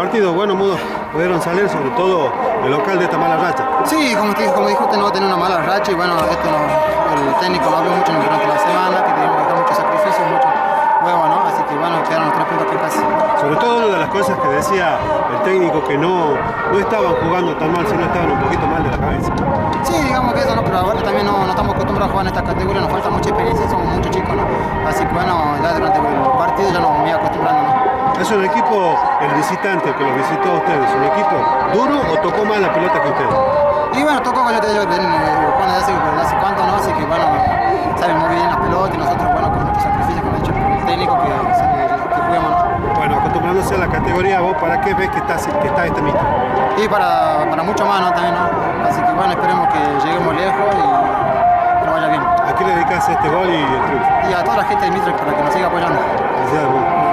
partido, bueno, Mudo, pudieron salir sobre todo el local de esta mala racha. Sí, como dijo usted, no va a tener una mala racha y bueno, esto el técnico lo habló mucho durante la semana, que teníamos que dejar muchos sacrificios, mucho huevo, ¿no? Así que bueno, quedaron los 3 puntos aquí en casa. Sobre todo una de las cosas que decía el técnico, que no estaban jugando tan mal, sino estaban un poquito mal de la cabeza. Sí, digamos que eso, ¿no? Pero ahora también no estamos acostumbrados a jugar en esta categoría, nos falta mucha experiencia, somos muchos chicos, ¿no? Así que bueno, ya durante el partido ya nos voy acostumbrando, ¿no? ¿Es un equipo, el visitante que los visitó a ustedes, un equipo duro o tocó más la pelota que ustedes? Y bueno, tocó, como yo te digo, jugando hace cuánto, ¿no? Así que bueno, saben muy bien la pelota y nosotros, bueno, con muchos sacrificios que nos ha hecho el técnico que juguemos, ¿no? Bueno, acostumbrándose a la categoría, ¿vos para qué ves que está este mito? Y para mucho más, ¿no? También, ¿no? Así que bueno, esperemos que lleguemos lejos y que nos vaya bien. ¿A qué le dedicas este gol y el triunfo? Y a toda la gente de Mitre para que nos siga apoyando. Gracias,